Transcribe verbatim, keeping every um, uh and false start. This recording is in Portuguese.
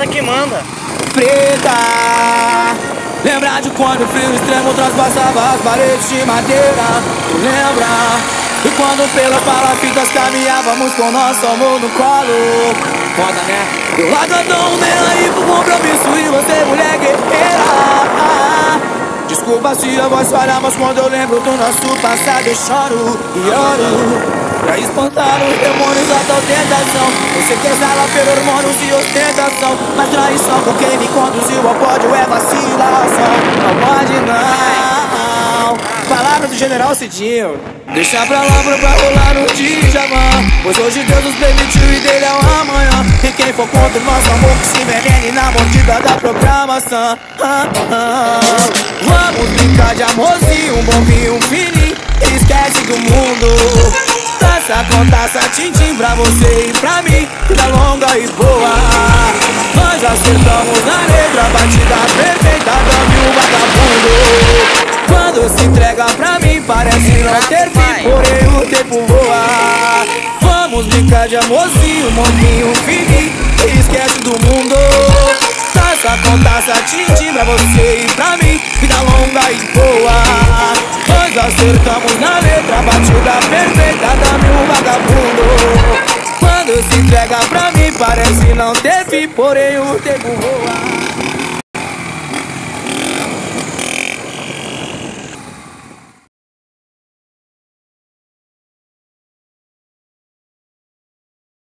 preta que manda. Preta, lembra de quando o frio extremo transpassava as paredes de madeira? Tu lembra? E quando pelas palafitas caminhávamos com nosso amor no colo? Foda, né? Eu largadão nem aí pro compromisso e você mulher guerreira. Desculpa se a voz falha, mas quando eu lembro do nosso passado eu choro e oro. Pra espantar os demônios da tua tentação, você quer exala pelo hormônios e ostentação, mas traição com quem me conduziu ao pódio é vacilação. Não pode não. Palavra do general Cidinho. Deixa pra lá pra rolar no Djavan, pois hoje Deus nos permitiu e dele é o amanhã. E quem for contra o nosso amor que se envenene na mordida da programação. ah, ah. Vamos brincar de amorzinho, um bombinho, um fininho, esquece do mundo. Taça com taça, tim-tim pra você e pra mim, vida longa e boa. Nós acertamos na letra, batida perfeita, dame um vagabundo. Quando se entrega pra mim, parece não ter fim, porém o tempo voa. Vamos brincar de amorzinho, moninho, fininho, esquece do mundo. Taça com taça, tim-tim pra você e pra mim, vida longa e boa. Nós acertamos na letra, batida perfeita, dame um vagabundo. Quando se entrega pra mim, parece não ter fim, porém o tempo voa.